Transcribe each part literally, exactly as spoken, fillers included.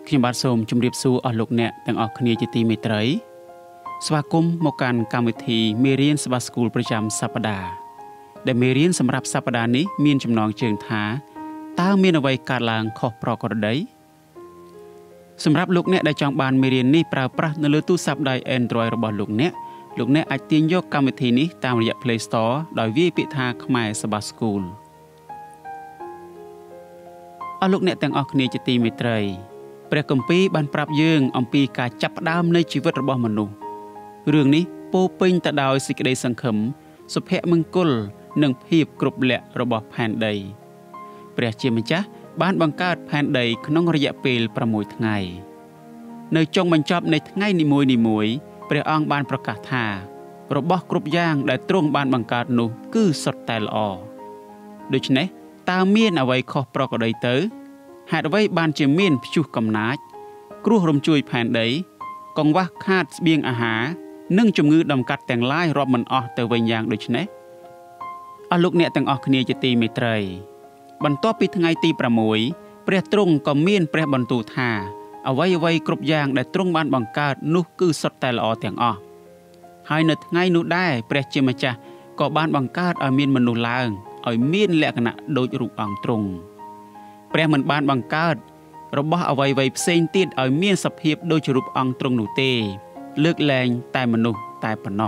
ខ្ញុំបាទសូមជម្រាបសួរអស់លោកអ្នកទាំងអស់គ្នាជាទីមេត្រីស្វាគមន៍មកកាន់កម្មវិធីមេរៀនស្បាស្គូលប្រចាំសប្តាហ៍ដែលមេរៀនសម្រាប់សប្តាហ៍នេះមានចំណងជើងថាតើមានអ្វីកើតឡើងខុសប្រក្រតីសម្រាប់លោកអ្នកដែលចង់បានមេរៀននេះប្រើប្រាស់នៅលើទូរស័ព្ទដៃ Android របស់លោកអ្នកលោកអ្នកអាចទាញយកកម្មវិធីនេះតាមរយៈ Play Store ដោយវាយពាក្យថាខ្មែរស្បាស្គូលអស់លោកអ្នកទាំងអស់គ្នាជាទីមេត្រីព្រះគម្ពីរបានប្រាប់យើងអំពីការចាប់ផ្ដើមនៃជីវិតរបស់មនុស្សរឿងនេះពោរពេញទៅដោយសេចក្តីសង្ឃឹមសុភមង្គលនិងភាពគ្រប់លក្ខរបស់ផែនដីព្រះជាម្ចាស់បានបង្កើតផែនដីក្នុងរយៈពេលប្រាំមួយថ្ងៃនៅចុងបញ្ចប់នៃថ្ងៃនីមួយៗព្រះអង្គបានប្រកាសថារបស់គ្រប់យ៉ាងដែលទ្រង់បានបង្កើតនោះគឺសុទ្ធតែល្អដូច្នេះតើមានអ្វីខុសប្រក្រតីទៅហេតុអ្វីបានជាមានព្យុះកំណាចគ្រោះរំជួយផែនដីកង្វះខាតស្បៀងអាហារនិងជំងឺដំកាត់ទាំងឡាយរាប់មិនអស់ទៅវិញយ៉ាងដូចនេះអស់លោកអ្នកទាំងអស់គ្នាជាទីមេត្រីបន្ទាប់ពីថ្ងៃទីប្រាំមួយព្រះទ្រង់ក៏មានព្រះបន្ទូលថាអ្វីអ្វីគ្រប់យ៉ាងដែលទ្រង់បានបង្កើតនោះគឺសុទ្ធតែល្អទាំងអស់ហើយនៅថ្ងៃនោះដែរព្រះជាម្ចាស់ក៏បានបង្កើតឲ្យមានមនុស្សឡើងឲ្យមានលក្ខណៈដូចរូបអង្គទ្រង់ព្រះមិនបានបង្កើតរបស់អ្វីៗផ្សេងទៀតឲ្យមានសភាពដូចរូបអង្គទ្រង់នោះទេលើកលែងតែមនុស្សតែប៉ុណ្ណោះ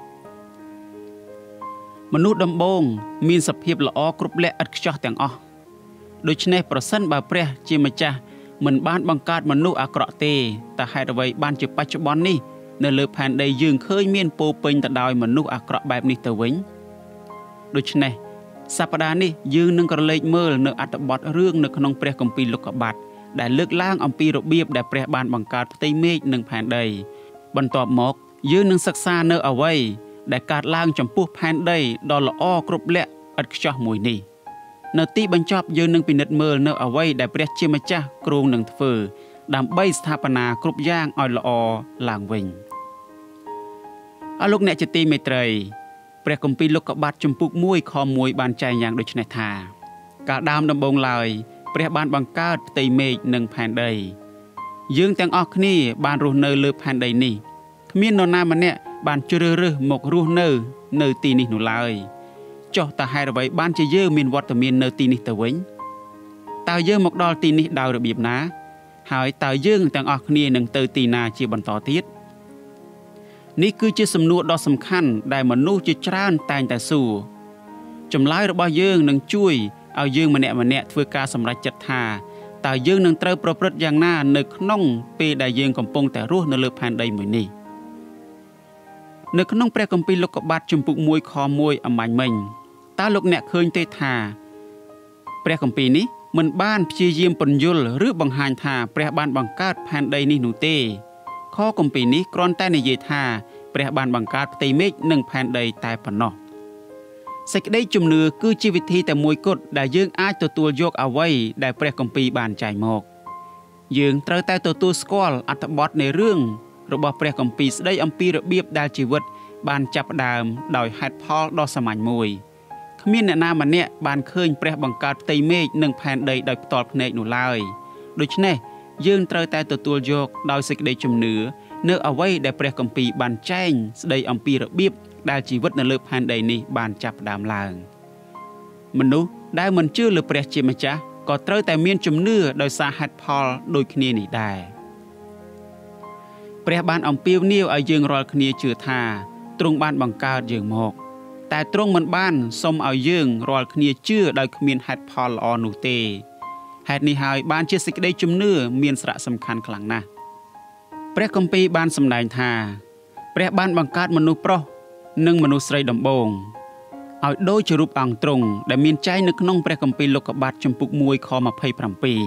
មនុស្សដំបូងមានសភាពល្អគ្រប់លក្ខឥតខ្ចោះទាំងអស់ដូច្នេះប្រសិនបើព្រះជាម្ចាស់មិនបានបង្កើតមនុស្សអាក្រក់ទេតែហេតុអ្វីបានជាបច្ចុប្បន្ននេះនៅលើផែនដីយើងឃើញមានពោពេញទៅដោយមនុស្សអាក្រក់បែបនេះទៅវិញដូច្នេះសប្តាហ៍នេះយើងនឹងក្រឡេកមើលនៅអត្ថបទរឿងនៅក្នុងព្រះគម្ពីរលោកុបាទដែលលើកឡើងអំពីរបៀបដែលព្រះបានបង្កើតផ្ទៃមេឃនិងផែនដីបន្ទាប់មកយើងនឹងសិក្សានៅអ្វីដែលកើតឡើងចំពោះផែនដីដ៏ល្អគ្រប់លក្ខឥតខ្ចោះមួយនេះនៅទីបញ្ចប់យើងនឹងពិនិត្យមើលនៅអ្វីដែលព្រះជាម្ចាស់គ្រោងនឹងធ្វើដើម្បីស្ថាបនាគ្រប់យ៉ាងឲ្យល្អឡើងវិញអរលោកអ្នកជាទីមេត្រីព្រះគម្ពីរលោកុបាទជំពូកមួយខមួយបានចែងយ៉ាងដូចនេះថាកាលដើមដំបូងឡើយព្រះបានបង្កើតផ្ទៃមេឃនិងផែនដីយើងទាំងអស់គ្នាបានរស់នៅលើផែនដីនេះគ្មាននរណាម្នាក់បានជ្រើសរើសមករស់នៅនៅទីនេះនោះឡើយចុះតើហេតុអ្វីបានជាយើងមានវត្តមាននៅទីនេះទៅវិញតើយើងមកដល់ទីនេះដោយរបៀបណាហើយតើយើងទាំងអស់គ្នានឹងទៅទីណាជាបន្តទៀតនេះគឺជាសំណួរដ៏សំខាន់ដែលមនុស្សជាច្រើនតែងតែសួរចម្លើយរបស់យើងនឹងជួយឲ្យយើងម្នាក់ម្នាក់ធ្វើការសម្រេចចិត្តថាតើយើងនឹងត្រូវប្រព្រឹត្តយ៉ាងណានៅក្នុងពេលដែលយើងកំពុងតែរស់នៅលើផែនដីមួយនេះនៅក្នុងព្រះគម្ពីរលោកុបាទជំពូកមួយខមួយអំបញ្ញមិញតើលោកអ្នកឃើញទេថាព្រះគម្ពីរនេះមិនបានព្យាយាមពន្យល់ឬបង្ហាញថាព្រះបានបង្កើតផែនដីនេះនោះទេខគម្ពីរនេះគ្រាន់តែនិយាយថាព្រះបានបង្កើតផ្ទៃមេឃនិងផែនដីតែប៉ុណ្ណោះសេចក្តីជំនឿគឺជាវិធីតែមួយគត់ដែលយើងអាចទទួលយកអ្វីដែលព្រះគម្ពីរបានចែងមកយើងត្រូវតែទទួលស្គាល់អត្ថបទនៃរឿងរបស់ព្រះគម្ពីរស្ដីអំពីរបៀបដែលជីវិតបានចាប់ផ្ដើមដោយហេតុផលដ៏សាមញ្ញមួយគ្មានអ្នកណាម្នាក់បានឃើញព្រះបង្កើតផ្ទៃមេឃនិងផែនដីដោយផ្ទាល់ភ្នែកនោះឡើយដូច្នេះយើងត្រូវតែទទួលយកដោយសេចក្តីជំនឿនៅអ្វីដែលព្រះគម្ពីរបានចែងស្ដីអំពីរបៀបដែលជីវិតនៅលើផែនដីនេះបានចាប់ផ្ដើមឡើងមនុស្សដែលមិនជឿលើព្រះជាម្ចាស់ក៏ត្រូវតែមានជំនឿដោយសារហេតុផលដូចគ្នានេះដែរព្រះបានអំពាវនាវឲ្យយើងរាល់គ្នាជឿថាទ្រង់បានបង្កើតយើងមកតែទ្រង់មិនបានសុំឲ្យយើងរាល់គ្នាជឿដោយគ្មានហេតុផលល្អនោះទេហេតុនេះហើយបានជាសេចក្តីជំនឿមានសារៈសំខាន់ខ្លាំងណាស់ព្រះគម្ពីរបានសម្ដែងថាព្រះបានបង្កើតមនុស្សប្រុសនិងមនុស្សស្រីដំបូងឲ្យដូចជារូបអង្គទ្រង់ដែលមានចែងនៅក្នុងព្រះគម្ពីរលោកុបាទជំពូកមួយខម្ភៃប្រាំពីរ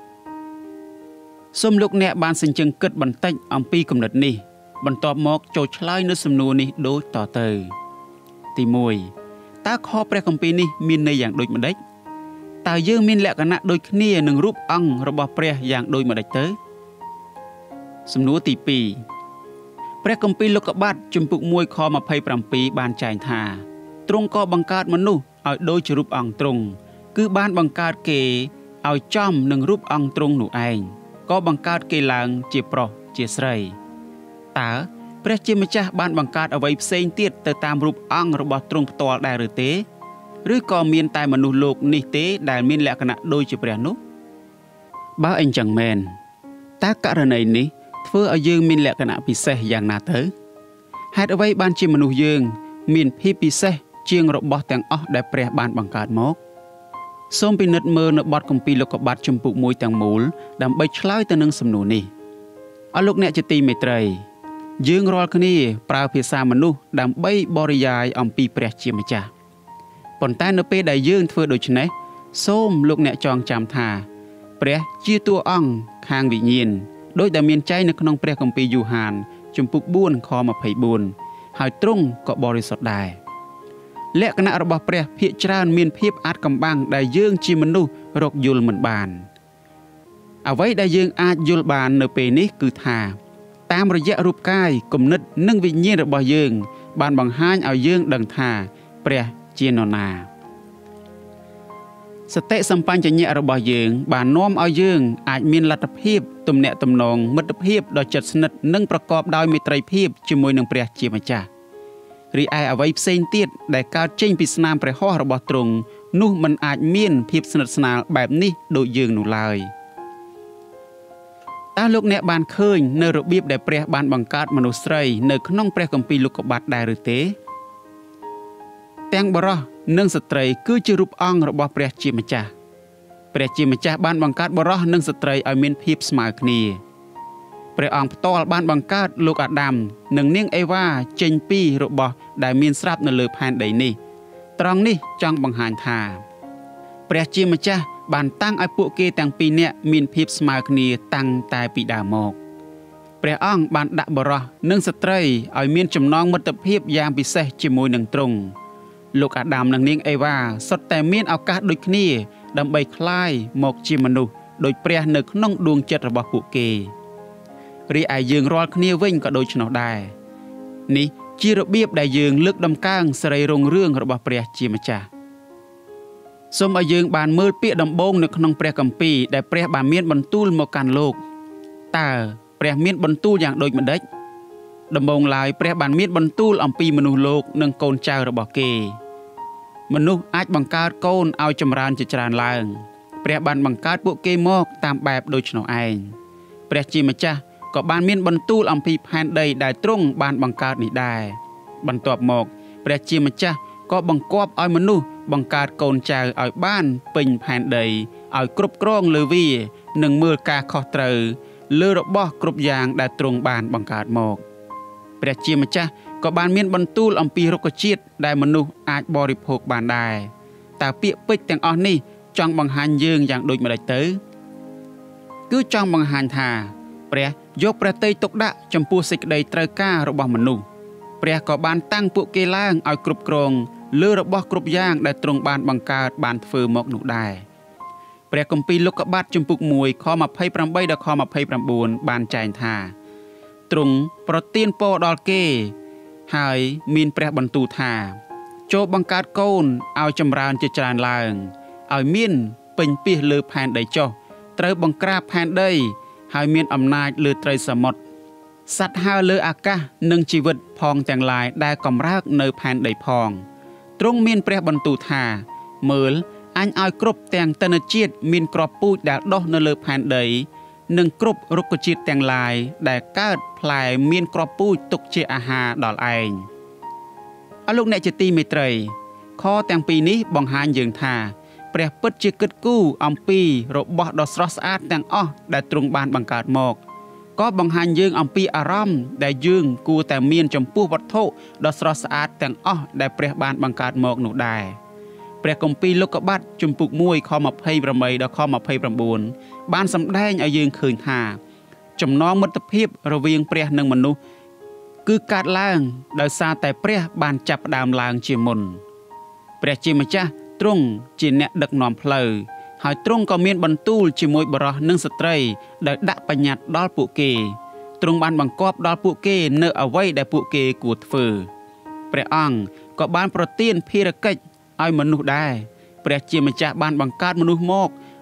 សូមលោកអ្នកបានសេចក្ដីគិតបន្តិចអំពីគំនិតនេះបន្ទាប់មកចូលឆ្លើយនៅសំណួរនេះដូចតទៅទីមួយតើខព្រះគម្ពីរនេះមានន័យយ៉ាងដូចម្តេចតើយើងមានលក្ខណៈដូចគ្នានឹងរូបអង្គរបស់ព្រះយ៉ាងដូចម្តេចទៅសំណួរទីពីរព្រះគម្ពីរលោកុបាទជំពូកមួយខម្ភៃប្រាំពីរបានចែងថាទ្រង់ក៏បង្កើតមនុស្សឲ្យដូចជារូបអង្គទ្រង់គឺបានបង្កើតគេឲ្យចំនឹងរូបអង្គទ្រង់នោះឯងខก็บังการเกลังเจียปรอเจียสไรตาព្រះជាម្ចាស់បានបង្កើតអ្វីផ្សេងទៀតទៅតាមរូបអង្គរបស់ទ្រង់ផ្ទាល់ដែរឬទេឬក៏មានតែមនុស្សលោកនេះទេដែលមានលក្ខណៈដូចជាព្រះនោះបើអញ្ចឹងមែនតើករណីនេះធ្វើឲ្យយើងមានលក្ខណៈពិសេសយ៉ាងណាទៅហេតុអ្វីបានជាមនុស្សយើងមានភាពពិសេសជាងរបស់ទាំងអស់ដែលព្រះបានបង្កើតមកសូមពិនិត្យមើលនៅបទគម្ពីរលោកុបាទជំពូកមួយទាំងមូលដើម្បីឆ្លើយទៅនឹងសំណួរនេះអរលោកអ្នកជាទីមេត្រីយើងរាល់គ្នាប្រើភាសាមនុស្សដើម្បីបរិយាយអំពីព្រះជាម្ចាស់ប៉ុន្តែនៅពេលដែលយើងធ្វើដូច្នេះសូមលោកអ្នកចងចាំថាព្រះជាតួអង្គខាងវិញ្ញាណដោយដែលមានចែងនៅក្នុងព្រះគម្ពីរយូហានជំពូកបួនខម្ភៃបួនហើយទ្រង់ក៏បរិសុទ្ធដែរលក្ខណៈរបស់ព្រះភាគច្រើនមានភាពអាថ៌កំបាំងដែលយើងជាមនុស្សរកយល់មិនបានអ្វីដែលយើងអាចយល់បាននៅពេលនេះគឺថាតាមរយៈរូបកាយគំនិតនិងវិញ្ញាណរបស់យើងបានបង្ហាញឲ្យយើងដឹងថាព្រះជានរណាសតិសម្បញ្ញៈរបស់យើងបាននាំឲ្យយើងអាចមានលទ្ធភាពទំនាក់ទំនងមិត្តភាពដ៏ជិតស្និទ្ធនិងប្រកបដោយមេត្រីភាពជាមួយនឹងព្រះជាម្ចាស់រីឯអ្វីផ្សេងទៀតដែលកើតចេញពីស្នាមព្រះហស្ថរបស់ទ្រង់នោះមិនអាចមានភាពស្និទ្ធស្នាលបែបនេះដូចយើងនោះឡើយតើលោកអ្នកបានឃើញនៅរបៀបដែលព្រះបានបង្កើតមនុស្សស្រីនៅក្នុងព្រះគម្ពីរលោកុបាទដែរឬទេទាំងបុរសនិងស្ត្រីគឺជារូបអង្គរបស់ព្រះជាម្ចាស់ព្រះជាម្ចាស់បានបង្កើតបុរសនិងស្ត្រីឲ្យមានភាពស្មើគ្នាព្រះអង្គផ្ទាល់បានបង្កើតលោកអាដាមនិងនាងអេវ៉ាចេញពីរបស់ដែលមានស្រាប់នៅលើផែនដីនេះត្រង់នេះចង់បង្ហាញថាព្រះជាម្ចាស់បានតាំងឲ្យពួកគេទាំងពីរនាក់មានភាពស្មើគ្នាតាំងតែពីដើមមកព្រះអង្គបានដាក់បុរសនិងស្ត្រីឲ្យមានចំណងមិត្តភាពយ៉ាងពិសេសជាមួយនឹងទ្រង់លោកអាដាមនិងនាងអេវ៉ាសុទ្ធតែមានឱកាសដូចគ្នាដើម្បីคล้ายមកជាមនុស្សដូចព្រះនៅក្នុងដួងចិត្តរបស់ពួកគេរីឯយើងរាល់គ្នាវិញក៏ដូច្នោះដែរនេះជារបៀបដែលយើងលើកដំកើងសេរីរុងរឿងរបស់ព្រះជាម្ចាស់សូមឲ្យយើងបានមើលពាក្យដំបូងនៅក្នុងព្រះគម្ពីរដែលព្រះបានមានបន្ទូលមកកាន់លោកតើព្រះមានបន្ទូលយ៉ាងដូចម្ដេចដំបូងឡើយព្រះបានមានបន្ទូលអំពីមនុស្សលោកនិងកូនចៅរបស់គេមនុស្សអាចបង្កើតកូនឲ្យចម្រើនជាច្រើនឡើងព្រះបានបង្កើតពួកគេមកតាមបែបដូចនោះឯងព្រះជាម្ចាស់ក៏បានមានបន្ទូលអំពីផែនដីដែលទ្រង់បានបង្កើតនេះដែរបន្ទាប់មកព្រះជាម្ចាស់ក៏បង្គាប់ឲ្យមនុស្សបង្កើតកូនចៅឲ្យបានពេញផែនដីឲ្យគ្រប់គ្រងលើវានិងមើលការខុសត្រូវលើរបស់គ្រប់យ៉ាងដែលទ្រង់បានបង្កើតមកព្រះជាម្ចាស់ក៏បានមានបន្ទូលអំពីរុក្ខជាតិដែលមនុស្សអាចបរិភោគបានដែរតើពាក្យពេចន៍ទាំងអស់នេះចង់បង្ហាញយើងយ៉ាងដូចម្តេចទៅគឺចង់បង្ហាញថាព្រះយកព្រះទ័យទុកដាក់ចំពោះសេចក្តីត្រូវការរបស់មនុស្សព្រះក៏បានតាំងពួកគេឡើងឲ្យគ្រប់គ្រងលើរបស់គ្រប់យ៉ាងដែលទ្រង់បានបង្កើតបានធ្វើមកនោះដែរព្រះគម្ពីរលោកុបាទជំពូកមួយខម្ភៃប្រាំបីដល់ខម្ភៃប្រាំបួនបានចែងថាទ្រង់ប្រទានពរដល់គេហើយមានព្រះបន្ទូលថាចូលបង្កើតកូនឲ្យចម្រើនជាច្រើនឡើងឲ្យមានពេញពាសលើផែនដីចុះត្រូវបង្ក្រាបផែនដីហើយមានអំណាចលើត្រីសមុទ្រសត្វហើរលើអាកាសនិងជីវិតផងទាំងឡាយដែលកម្រើកនៅផែនដីផងទ្រង់មានព្រះបន្ទូលថាមើលអញឲ្យគ្រប់ទាំងទិន្នជាតិមានគ្រាប់ពូជដែលដុះនៅលើផែនដីនិងគ្រប់រុក្ខជាតិទាំងឡាយដែលកើតផ្លែមានគ្រាប់ពូជទុកជាអាហារដល់ឯងអរលោកអ្នកជាទីមេត្រីខទាំងពីរនេះបង្ហាញយើងថាព្រះពិតជាគិតគូរអំពីរបស់ដ៏ស្រស់ស្អាតទាំងអស់ដែលទ្រង់បានបង្កើតមកក៏បង្ហាញយើងអំពីអារម្មណ៍ដែលយើងគួរតែមានចំពោះវត្ថុដ៏ស្រស់ស្អាតទាំងអស់ដែលព្រះបានបង្កើតមកនោះដែរព្រះគម្ពីរលោកុបាទជំពូកមួយខម្ភៃប្រាំបីដល់ខម្ភៃប្រាំបួនបានសម្ដែងឲ្យយើងឃើញថាចំណងមិត្តភាពរវាងព្រះនិងមនុស្សគឺកើតឡើងដោយសារតែព្រះបានចាប់ផ្ដើមឡើងជាមុនព្រះជាម្ចាស់ទ្រង់ជាអ្នកដឹកនាំផ្លូវហើយទ្រង់ក៏មានបន្ទូលជាមួយបុរសនិងស្ត្រីដែលដាក់បញ្ញត្តិដល់ពួកគេទ្រង់បានបង្គាប់ដល់ពួកគេនៅអ្វីដែលពួកគេគួរធ្វើព្រះអង្គក៏បានប្រទានភារកិច្ចឲ្យមនុស្សដែរព្រះជាម្ចាស់បានបង្កើតមនុស្សមក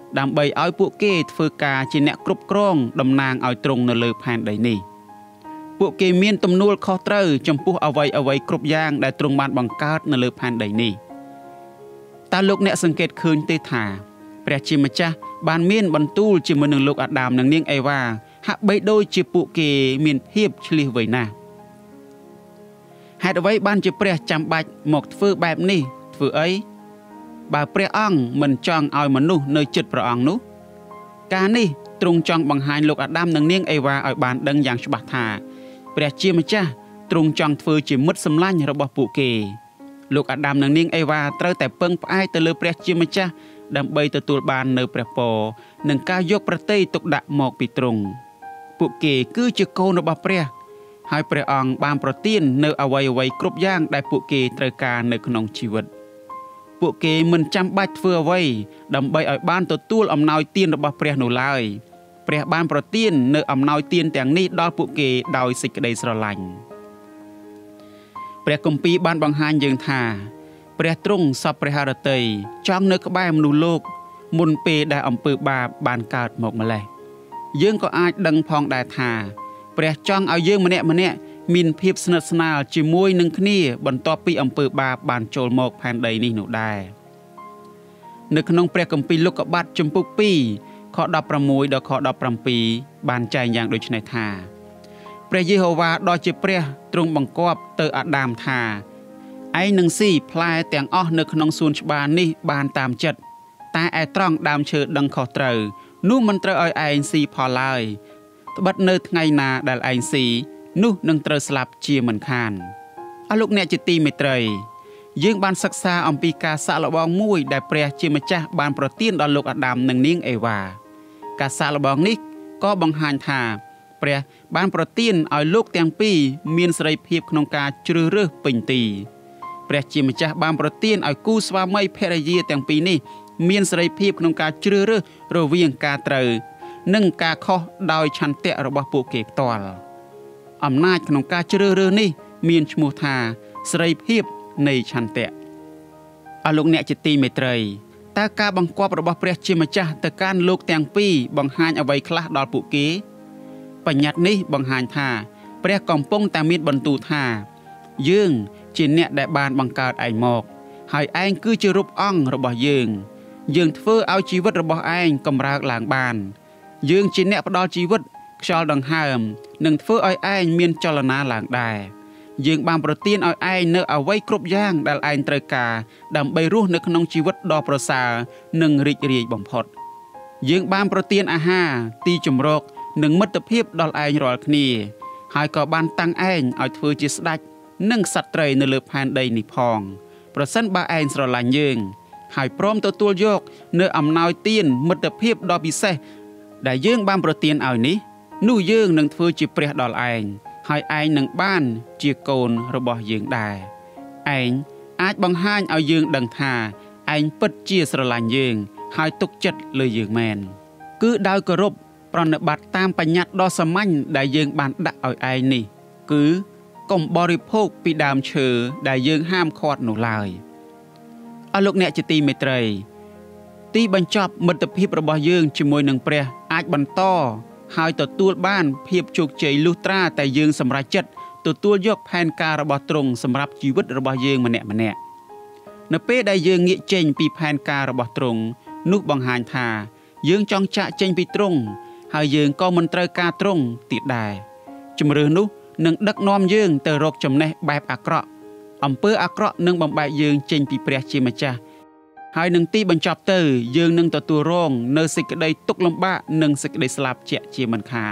ដើម្បីឲ្យពួកគេធ្វើការជាអ្នកគ្រប់គ្រងតំណាងឲ្យទ្រង់នៅលើផែនដីនេះពួកគេមានទំនួលខុសត្រូវចំពោះអ្វីអ្វីគ្រប់យ៉ាងដែលទ្រង់បានបង្កើតនៅលើផែនដីនេះតើលោកអ្នកសង្កេតឃើញទេថាព្រះជាម្ចាស់បានមានបន្ទូលជាមួយនឹងលោកអាដាមនិងនាងអេវ៉ាហាក់បីដូចជាពួកគេមានភាពឆ្លៀសវៃណាស់ហេតុអ្វីបានជាព្រះចាំបាច់មកធ្វើបែបនេះធ្វើអីបើព្រះអង្គមិនចង់ឲ្យមនុស្សនៅជិតព្រះអង្គនោះការនេះទ្រង់ចង់បង្ហាញលោកអាដាមនិងនាងអេវ៉ាឲ្យបានដឹងយ៉ាងច្បាស់ថាព្រះជាម្ចាស់ទ្រង់ចង់ធ្វើជាមិត្តសម្លាញ់របស់ពួកគេលោកអាដាមនិងនាងអេវ៉ាត្រូវតែពឹងផ្អែកទៅលើព្រះជាម្ចាស់ដើម្បីទទួលបាននៅព្រះពរនិងការយកប្រតិយទុកដាក់មកពីទ្រង់ពួកគេគឺជាកូនរបស់ព្រះហើយព្រះអង្គបានប្រទាននៅអ្វីអ្វីគ្រប់យ៉ាងដែលពួកគេត្រូវការនៅក្នុងជីវិតពួកគេមិនចាំបាច់ធ្វើអ្វីដើម្បីឲ្យបានទទួលអំណោយទានរបស់ព្រះនោះឡើយព្រះបានប្រទាននៅអំណោយទានទាំងនេះដល់ពួកគេដោយសេចក្តីស្រឡាញ់ព្រះគម្ពីរបានបង្ហាញយើងថាព្រះទ្រង់សពព្រះハរតីចង់នៅក្បែរមនុស្សលោកមុនពេលដែលអំពើបាបបានកើតម្កម្លេះយើងក៏អាចដឹងផងដែរថាព្រះចង់ឲ្យយើងម្នាក់ម្នាក់មានភាពស្និទ្ធស្នាលជាមួយនឹងគ្នាបន្ទាប់ពីអំពើបាបបានចូលមកផែនដីនេះនោះដែរនៅក្នុងព្រះគម្ពីរលោកុបាតជំពូកពីរខដប់ប្រាំមួយដល់ខដប់ប្រាំពីរបានចែងយ៉ាងដូចនេះថាព្រះយេហូវ៉ាដ៏ជាព្រះទ្រង់បង្គាប់ទៅអាដាមថាឯងនឹងស៊ីផ្លែទាំងអស់នៅក្នុងសួនច្បារនេះបានតាមចិត្តតែឯត្រង់ដើមឈើដឹងខុសត្រូវនោះមិនត្រូវឲ្យឯងស៊ីផលឡើយត្បិតនៅថ្ងៃណាដែលឯងស៊ីនោះនឹងត្រូវស្លាប់ជាមិនខានអស់លោកអ្នកជាទីមេត្រីយើងបានសិក្សាអំពីការសាកល្បងមួយដែលព្រះជាម្ចាស់បានប្រទានដល់លោកអាដាមនិងនាងអេវ៉ាការសាកល្បងនេះក៏បង្ហាញថាព្រះបានប្រទានឲ្យលោកទាំងពីរមានសេរីភាពក្នុងការជ្រើសរើសពេញទីព្រះជាម្ចាស់បានប្រទានឲ្យគូស្វាមីភរិយាទាំងពីរនេះមានសេរីភាពក្នុងការជ្រើសរើសរវាងការត្រូវនិងការខុសដោយឆន្ទៈរបស់ពួកគេផ្ទាល់អំណាចក្នុងការជ្រើសរើសនេះមានឈ្មោះថាសេរីភាពនៃឆន្ទៈអស់លោកអ្នកជាទីមេត្រីតើការបង្គាប់របស់ព្រះជាម្ចាស់ទៅកាន់លោកទាំងពីរបង្ហាញអ្វីខ្លះដល់ពួកគេបញ្ញត្តិនេះបង្ហាញថាព្រះកំពុងតែមានបន្ទូលថាយើងជាអ្នកដែលបានបង្កើតឯងមកហើយឯងគឺជារូបអង្គរបស់យើងយើងធ្វើឲ្យជីវិតរបស់ឯងកម្រើកឡើងបានយើងជាអ្នកផ្ដល់ជីវិតខ្យល់ដង្ហើមនិងធ្វើឲ្យឯងមានចលនាឡើងដែរយើងបានប្រទានឲ្យឯងនៅអ្វីគ្រប់យ៉ាងដែលឯងត្រូវការដើម្បីរស់នៅក្នុងជីវិតដ៏ប្រសើរនិងរីករាយបំផុតយើងបានប្រទានអាហារទីជម្រកនិងមិត្តភាពដល់ឯងរាល់គ្នាហើយក៏បានតាំងឯងឲ្យធ្វើជាស្ដេចនិងក្សត្រីនៅលើផែនដីនេះផងប្រសិនបើឯងស្រឡាញ់យើងហើយព្រមទទួលយកនៅអំណោយទានមិត្តភាពដ៏ពិសេសដែលយើងបានប្រទានឲ្យនេះនោះយើងនឹងធ្វើជាព្រះដល់ឯងហើយឯងនឹងបានជាកូនរបស់យើងដែរឯងអាចបង្ហាញឲ្យយើងដឹងថាឯងពិតជាស្រឡាញ់យើងហើយទុកចិត្តលើយើងមែនគឺដោយគោរពប្រណិប័តតាមបញ្ញត្តិដ៏សាមញ្ញដែលយើងបានដាក់ឲ្យឯងនេះគឺកុំបរិភោគពីដើមឈើដែលយើងហាមឃាត់នោះឡើយអស់លោកអ្នកជាទីមេត្រីទីបញ្ចប់មិត្តភាពរបស់យើងជាមួយនឹងព្រះអាចបន្តហើយទទួលបានភាពជោគជ័យលុះត្រាតែយើងសម្រេចចិត្តទទួលយកផែនការរបស់ទ្រង់សម្រាប់ជីវិតរបស់យើងម្នាក់ម្នាក់នៅពេលដែលយើងងាកចេញពីផែនការរបស់ទ្រង់នោះបង្ហាញថាយើងចង់ចាកចេញពីទ្រង់ហើយយើងក៏មិនត្រូវការទ្រង់ទៀតដែរជំរឿននោះនឹងដឹកនាំយើងទៅរកចំណេះបែបអាក្រក់អំពើអាក្រក់នឹងបំបែកយើងចេញពីព្រះជាម្ចាស់ហើយនឹងទីបញ្ចប់ទៅយើងនឹងទទួលរងនៅសេចក្តីទុក្ខលំបាកនិងសេចក្តីស្លាប់ជាក់ជាមិនខាន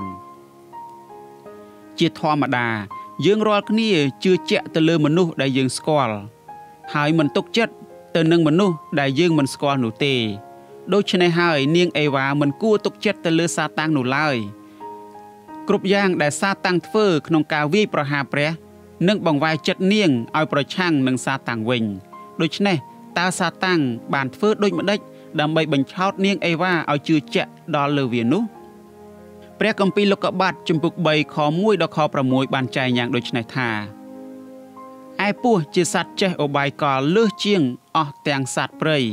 ជាធម្មតាយើងរាល់គ្នាជឿជាក់ទៅលើមនុស្សដែលយើងស្គាល់ហើយមិនទុកចិត្តទៅនឹងមនុស្សដែលយើងមិនស្គាល់នោះទេដូច្នេះហើយនាងអេវ៉ាមិនគួរទុកចិត្តទៅលើសាតាំងនោះឡើយគ្រប់យ៉ាងដែលសាតាំងធ្វើក្នុងការវាយប្រហារព្រះនឹងបង្វែរចិត្តនាងឲ្យប្រឆាំងនឹងសាតាំងវិញដូច្នេះតើសាតាំងបានធ្វើដូចម្ដេចដើម្បីបញ្ឆោតនាងអេវ៉ាឲ្យជឿជាក់ដល់លើវានោះព្រះគម្ពីរលោកុបាតជំពូកបីខមួយដល់ខប្រាំមួយបានចែងយ៉ាងដូចនេះថាឯពស់ជាសត្វចេះឧបាយកលលើសជាងអស់ទាំងសត្វព្រៃ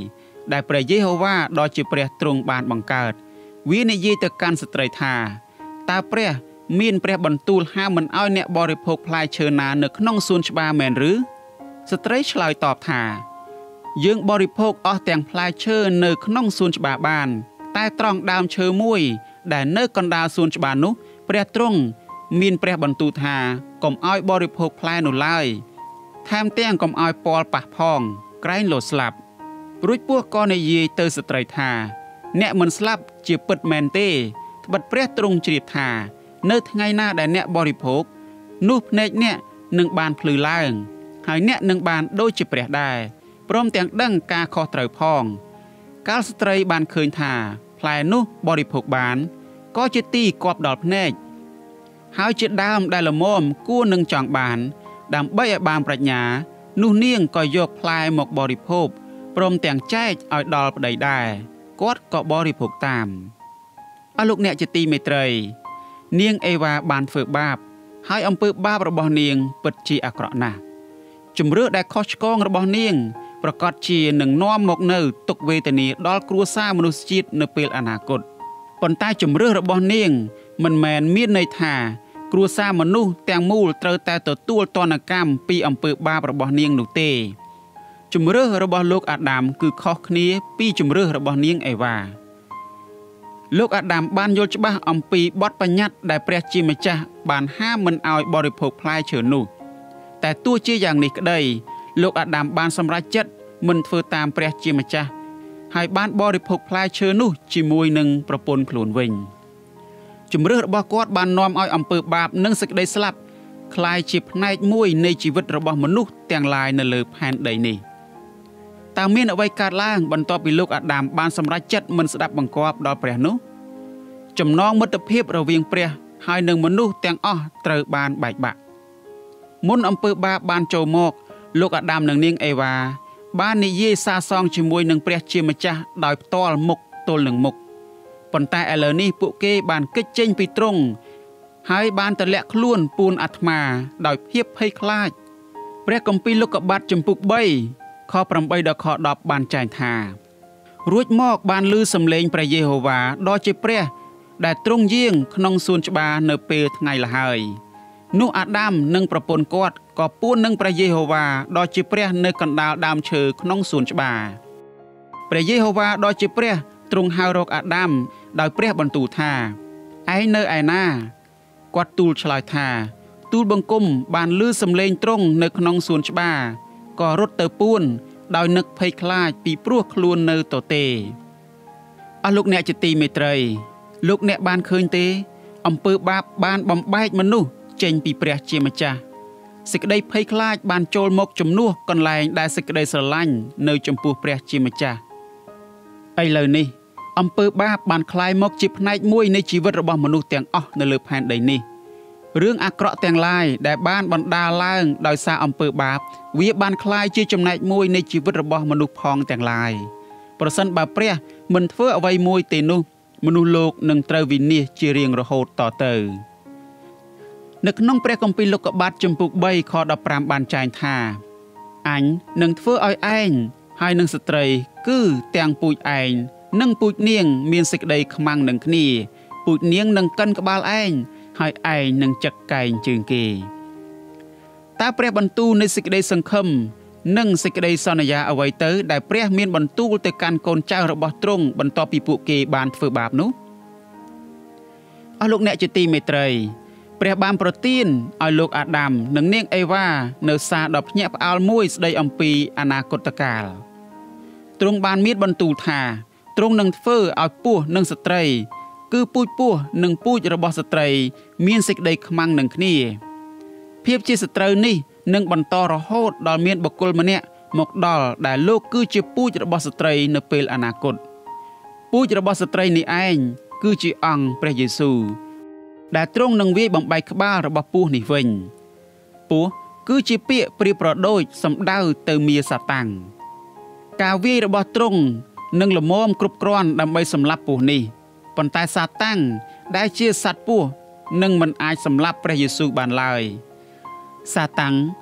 ដែលព្រះយេហូវ៉ាដ៏ជាព្រះទ្រង់បានបង្កើតវានិយាយទៅកាន់ស្ត្រីថាតើព្រះមានព្រះបន្ទូលហាមមិនឲ្យអ្នកបរិភោគផ្លែឈើណានៅក្នុងសួនច្បារមែនឬស្ត្រីឆ្លើយតបថាយើងបរិភោគអស់ទាំងផ្លែឈើនៅក្នុងសួនច្បារបានតែត្រង់ដើមឈើមួយដែលនៅកណ្ដាលសួនច្បារនោះព្រះទ្រង់មានព្រះបន្ទូលថាកុំឲ្យបរិភោគផ្លែនោះឡើយថែមទាំងកុំឲ្យពាល់ប៉ះផងក្រែងលោស្លាប់រួចពស់ក៏និយាយទៅស្ត្រីថាអ្នកមិនស្លាប់ជាពិតមែនទេត្បិតព្រះទ្រង់ជ្រាបថានៅថ្ងៃណាដែលអ្នកបរិភោគនោះភ្នែកអ្នកនឹងបានភ្លឺឡើងហើយអ្នកនឹងបានដូចជាព្រះដែរព្រមទាំងដឹងការខុសត្រូវផងកាលស្ត្រីបានឃើញថាផ្លែនោះបរិភោគបានក៏ជាទីគប់ដល់ភ្នែកហើយជាដើមដែលល្មមគួរនឹងចង់បានដើម្បីឲ្យបានប្រាជ្ញានោះនាងក៏យកផ្លែមកបរិភោគព្រមទាំងចែកឲ្យដល់ប្តីដែរគាត់ក៏បរិភោគតាមអស់លោកអ្នកជាទីមេត្រីនាងអេវ៉ាបានធ្វើបាបហើយអំពើបាបរបស់នាងពិតជាអាក្រក់ណាស់ជំរឿដែលខុសឆ្គងរបស់នាងប្រកាសជានឹងនាំមកនៅទុក្ខវេទនាដល់គ្រួសារមនុស្សជាតិនៅពេលអនាគតប៉ុន្តែជំរឿរបស់នាងមិនមែនមានន័យថាគ្រួសារមនុស្សទាំងមូលត្រូវតែទទួលទណ្ឌកម្មពីអំពើបាបរបស់នាងនោះទេជំរឿរបស់លោកអាដាមគឺខុសគ្នាពីជំរឿរបស់នាងអេវ៉ាលោកអាដាមបានយល់ច្បាស់អំពីបទបញ្ញត្តិដែលព្រះជាម្ចាស់បានហាមមិនឲ្យបរិភោគផ្លែឈើនោះតែទោះជាយ៉ាងនេះក្តីលោកអាដាមបានសម្រេចចិត្តមិនធ្វើតាមព្រះជាម្ចាស់ហើយបានបរិភោគផ្លែឈើនោះជាមួយនឹងប្រពន្ធខ្លួនវិញជំរឿរបស់គាត់បាននាំឲ្យអំពើបាបនិងសេចក្តីស្លាប់คล้ายជាផ្នែកមួយនៃជីវិតរបស់មនុស្សទាំងឡាយនៅលើផែនដីនេះតើមានអ្វីកើតឡើងបន្ទាប់ពីលោកអាដាមបានសម្រេចចិត្តមិនស្ដាប់បង្គាប់ដល់ព្រះនោះចំណងមិត្តភាពរវាងព្រះហើយនិងមនុស្សទាំងអស់ត្រូវបានបែកបាក់មុនអំពើបាបបានចូលមកលោកអាដាមនិងនាងអេវ៉ាបាននិយាយសារសងជាមួយនឹងព្រះជាម្ចាស់ដោយផ្ទាល់មុខទល់នឹងមុខប៉ុន្តែឥឡូវនេះពួកគេបានគេចចេញពីទ្រង់ហើយបានទម្លាក់ខ្លួនពួនអាត្មាដោយភាពភ័យខ្លាចព្រះគម្ពីរលោកុបាទចំពុកបីខប្រាំបីដល់ខដប់បានចែងថារួចមកបានឮសំឡេងព្រះយេហូវ៉ាដ៏ជាព្រះដែលទ្រង់យាងក្នុងសួនច្បារនៅពេលថ្ងៃលហើយនោះអាដាមនិងប្រពន្ធគាត់ក៏ពួននឹងព្រះយេហូវ៉ាដ៏ជាព្រះនៅកណ្ដាលដើមឈើក្នុងសួនច្បារព្រះយេហូវ៉ាដ៏ជាព្រះទ្រង់ហៅរកអាដាមដោយព្រះបន្ទូលថាឯងនៅឯណាគាត់ទូលឆ្លើយថាទូលបង្គំបានឮសំឡេងទ្រង់នៅក្នុងសួនច្បារក៏រត់ទៅពួនដោយនឹកភ័យខ្លាចពីព្រោះខ្លួននៅទទេអស់លោកអ្នកជាទីមេត្រីលោកអ្នកបានឃើញទេអំពើបាបបានបំបែកមនុស្សចេញពីព្រះជាម្ចាស់សេចក្តីភ័យខ្លាចបានចូលមកជំនួសកន្លែងដែលសេចក្តីស្រឡាញ់នៅចំពោះព្រះជាម្ចាស់ឥឡូវនេះអំពើបាបបានคล้ายមកជាផ្នែកមួយនៃជីវិតរបស់មនុស្សទាំងអស់នៅលើផែនដីនេះរឿងអាក្រក់ទាំងឡាយដែលបានបណ្ដាលឡើងដោយសារអំពើបាបវាបានคล้ายជាចំណែកមួយនៃជីវិតរបស់មនុស្សផងទាំងឡាយប្រសិនបើព្រះមិនធ្វើអ្វីមួយទេនោះមនុស្សលោកនឹងត្រូវវិនាសជារៀងរហូតតទៅនៅក្នុងព្រះគម្ពីរលោកុបាទចំពុកបីខដប់ប្រាំបានចែងថាអញនឹងធ្វើឲ្យឯងហើយនឹងស្ត្រីគឺទាំងពូជឯងនិងពូជនាងមានសេចក្តីខ្មាំងនឹងគ្នាពូជនាងនឹងកិនក្បាលឯងហើយឯងនឹងចឹកកែងជើងគេតើព្រះបន្ទូលនៃសេចក្តីសង្ឃឹមនិងសេចក្តីសន្យាអ្វីទៅដែលព្រះមានបន្ទូលទៅកាន់កូនចៅរបស់ទ្រង់បន្ទាប់ពីពួកគេបានធ្វើបាបនោះអស់លោកអ្នកជាទីមេត្រីព្រះបានប្រទានឲ្យលោកអាដាមនិងនាងអេវ៉ានៅសារដ៏ភ្ញាក់ផ្អើលមួយស្ដីអំពីអនាគតកាលទ្រង់បានមានបន្ទូលថាទ្រង់នឹងធ្វើឲ្យពស់និងស្ត្រីគឺពូជពស់និងពូជរបស់ស្ត្រីមានសេចក្តីខ្មាំងនឹងគ្នាភាពជាសត្រូវនេះនឹងបន្តរហូតដល់មានបុគ្គលម្នាក់មកដល់ដែលលោកគឺជាពូជរបស់ស្ត្រីនៅពេលអនាគតពូជរបស់ស្ត្រីនេះឯងគឺជាអង្គព្រះយេស៊ូវដែលទ្រង់នឹងវាយបំបែកក្បាលរបស់ពស់នេះវិញពស់គឺជាពាក្យប្រៀបប្រដូចសំដៅទៅមាសាតាំងការវាយរបស់ទ្រង់នឹងល្មមគ្រប់គ្រាន់ដើម្បីសម្លាប់ពស់នេះប៉ុន្តែសាតាំងដែលជាសត្វពស់នឹងមិនអាចសម្លាប់ព្រះយេស៊ូវបានឡើយសាតាំង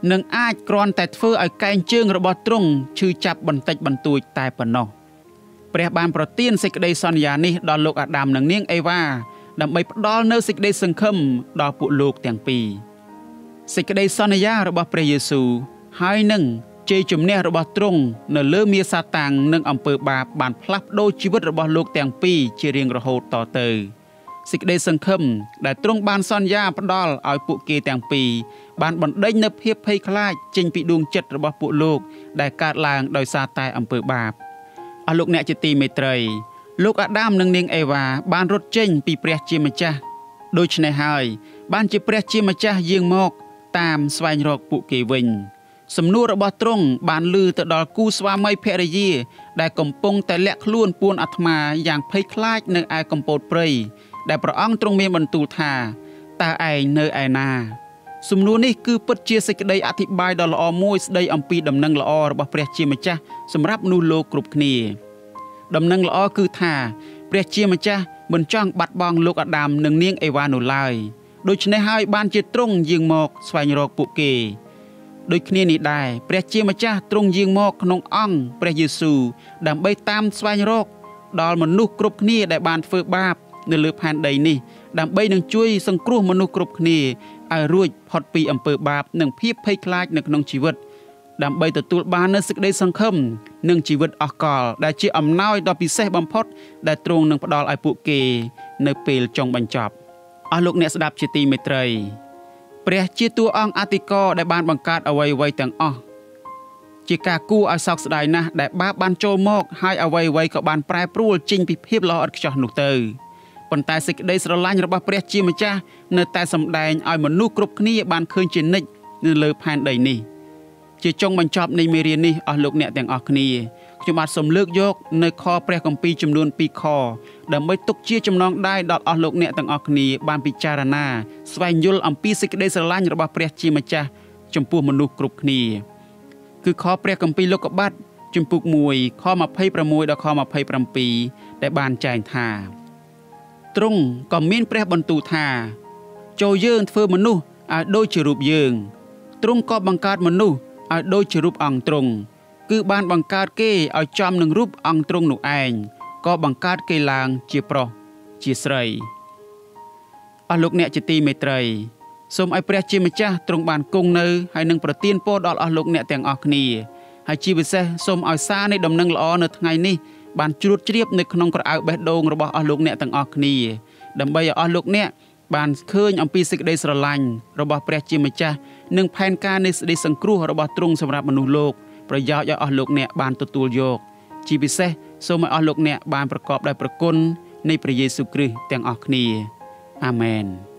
នឹងអាចគ្រាន់តែធ្វើឲ្យកែងជើងរបស់ទ្រង់ឈឺចាប់បន្តិចបន្តួចតែប៉ុណ្ណោះព្រះបានប្រទានសេចក្តីសន្យានេះដល់លោកអាដាមនិងនាងអេវ៉ាដើម្បីផ្ដល់នូវសេចក្តីសង្ឃឹមដល់ពួកលោកទាំងពីរសេចក្តីសន្យារបស់ព្រះយេស៊ូវហើយនឹងជ័យជំនះរបស់ទ្រង់នៅលើមារសាតាំងនិងអំពើបាបបានផ្លាស់ប្ដូរជីវិតរបស់លោកទាំងពីរជារៀងរហូតតទៅសេចក្តីសង្ឃឹមដែលទ្រង់បានសន្យាផ្ដល់ឲ្យពួកគេទាំងពីរបានបណ្ដេញនូវភាពភ័យខ្លាចចេញពីដួងចិត្តរបស់ពួកលោកដែលកើតឡើងដោយសារតែអំពើបាបអស់លោកអ្នកជាទីមេត្រីលោកអាដាមនិងនាងអេវ៉ាបានរត់ចេញពីព្រះជាម្ចាស់ដូច្នេះហើយបានជាព្រះជាម្ចាស់យាងមកតាមស្វែងរកពួកគេវិញសំណួររបស់ទ្រង់បានលឺទៅដល់គូស្វាមីភរិយាដែលកំពុងតែលាក់ខ្លួនពួនអាត្មាយ៉ាងភ័យខ្លាចនៅឯកំពតព្រៃដែលព្រះអង្គទ្រង់មានបន្ទូលថាតើឯងនៅឯណាសំណួរនេះគឺពិតជាសេចក្តីអធិប្បាយដ៏ល្អមួយស្ដីអំពីដំណឹងល្អរបស់ព្រះជាម្ចាស់សម្រាប់មនុស្សលោកគ្រប់គ្នាដំណឹងល្អគឺថាព្រះជាម្ចាស់មិនចង់បាត់បង់លោកអាដាមនិងនាងអេវ៉ានោះឡើយដូច្នេះហើយបានជាទ្រង់យាងមកស្វែងរកពួកគេដូចគ្នានេះដែរព្រះជាម្ចាស់ទ្រង់យាងមកក្នុងអង្គព្រះយេស៊ូវដើម្បីតាមស្វែងរកដល់មនុស្សគ្រប់គ្នាដែលបានធ្វើបាបនៅលើផែនដីនេះដើម្បីនឹងជួយសង្គ្រោះមនុស្សគ្រប់គ្នាឲ្យរួចផុតពីអំពើបាបនិងភាពភ័យខ្លាចនៅក្នុងជីវិតដើម្បីទទួលបាននូវសេចក្តីសង្ឃឹមនិងជីវិតអស់កលដែលជាអំណោយដ៏ពិសេសបំផុតដែលទ្រង់នឹងផ្ដល់ឲ្យពួកគេនៅពេលចុងបញ្ចប់អស់លោកអ្នកស្ដាប់ជាទីមេត្រីព្រះជាតួអង្គអធិការដែលបានបង្កើតអ្វីៗទាំងអស់ជាការគួរឲ្យសោកស្ដាយណាស់ដែលបាបបានចូលមកហើយអ្វីៗក៏បានប្រែប្រួលចេញពីភាពល្អឥតខ្ចោះនោះទៅប៉ុន្តែសេចក្តីស្រឡាញ់របស់ព្រះជាម្ចាស់នៅតែសម្ដែងឲ្យមនុស្សគ្រប់គ្នាបានឃើញជានិច្ចនៅលើផែនដីនេះជាចុងបញ្ចប់នៃមេរៀននេះអស់លោកអ្នកទាំងអស់គ្នាខ្ញុំបាទសូមលើកយកនៅខព្រះគម្ពីរចំនួនពីរខដើម្បីទុកជាចំណងដៃដល់អស់លោកអ្នកទាំងអស់គ្នាបានពិចារណាស្វែងយល់អំពីសេចក្តីស្រឡាញ់របស់ព្រះជាម្ចាស់ចំពោះមនុស្សគ្រប់គ្នាគឺខព្រះគម្ពីរលោកុបាទជំពូកមួយខម្ភៃប្រាំមួយដល់ខម្ភៃប្រាំពីរដែលបានចែងថាទ្រង់ក៏មានព្រះបន្ទូលថាចូលយើងធ្វើមនុស្សឲ្យដូចជារូបយើងទ្រង់ក៏បង្កើតមនុស្សឲ្យដូចជារូបអង្គទ្រង់គឺបានបង្កើតគេឲ្យចំនឹងរូបអង្គទ្រង់នោះឯងក៏បង្កើតគេឡើងជាប្រុសជាស្រីអស់លោកអ្នកជាទីមេត្រីសូមឲ្យព្រះជាម្ចាស់ទ្រង់បានគង់នៅហើយនឹងប្រទានពរដល់អស់លោកអ្នកទាំងអស់គ្នាហើយជាពិសេសសូមឲ្យសារនៃដំណឹងល្អនៅថ្ងៃនេះបានជ្រួតជ្រាបនៅក្នុងក្រអៅបេះដូងរបស់អស់លោកអ្នកទាំងអស់គ្នាដើម្បីឲ្យអស់លោកអ្នកបានឃើញអំពីសេចក្តីស្រឡាញ់របស់ព្រះជាម្ចាស់និងផែនការនៃសេចក្តីសង្គ្រោះរបស់ទ្រង់សម្រាប់មនុស្សលោកប្រយោជន៍ឲ្យអស់លោកអ្នកបានទទួលយកជាពិសេសសូមឲ្យអស់លោកអ្នកបានប្រកបដោយព្រះគុណនៃព្រះយេស៊ូវគ្រីស្ទទាំងអស់គ្នាអាមែន